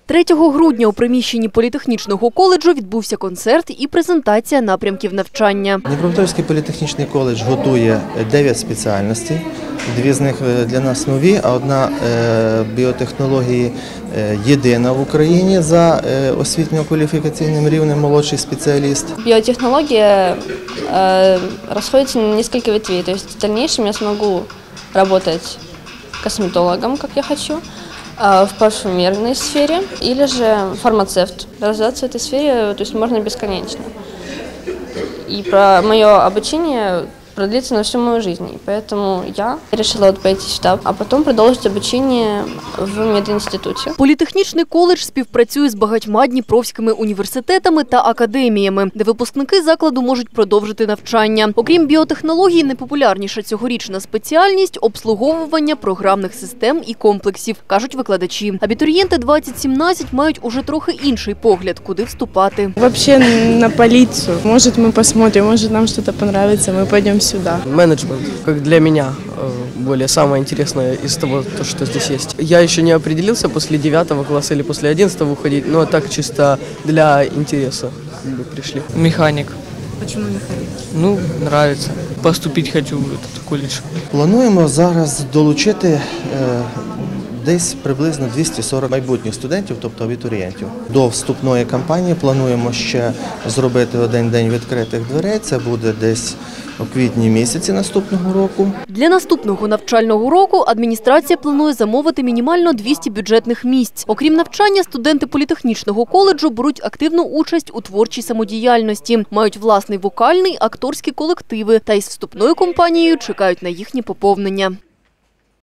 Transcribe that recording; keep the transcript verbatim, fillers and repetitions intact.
третього грудня у приміщенні політехнічного коледжу відбувся концерт і презентація напрямків навчання. Дніпропетровський політехнічний коледж готує дев'ять спеціальностей. Дві з них для нас нові, а одна біотехнології єдина в Україні за освітньо-кваліфікаційним рівнем молодший спеціаліст. Биотехнология э, расходится на несколько ветвей, то есть в дальнейшем я смогу работать косметологом, как я хочу, в парфюмерной сфере, или же фармацевт. Развиваться в этой сфере, то есть можно бесконечно. И про мое обучение продлится на всю мою жизнь. И поэтому я решила вот пойти сюда, а потом продолжить обучение в мединституте. Політехнічний коледж співпрацює з багатьма дніпровськими університетами та академіями, де випускники закладу можуть продовжити навчання. Окрім біотехнології, найпопулярніша цьогорічна спеціальність – обслуговування програмних систем і комплексів, кажуть викладачі. Абітурієнти двадцять сімнадцять мають уже трохи інший погляд, куди вступати. Вообще на полицию. Может, мы посмотрим, может, нам что-то понравится, мы пойдем сюда. Менеджмент, как для меня, более самое интересное из того, что здесь есть. Я еще не определился, после девятого класса или после одиннадцатого уходить, но так чисто для интереса как бы пришли. Механик. Почему механик? Ну, нравится. Поступить хочу в этот колледж. Плануємо зараз долучити е, десь приблизно двісті сорок майбутніх студентів, тобто абітурієнтів. До вступної кампанії плануємо ще зробити один день відкритих дверей, це буде десь у квітні місяці наступного року. Для наступного навчального року адміністрація планує замовити мінімально двісті бюджетних місць. Окрім навчання, студенти політехнічного коледжу беруть активну участь у творчій самодіяльності, мають власний вокальний, акторський колективи та із вступною кампанією чекають на їхнє поповнення.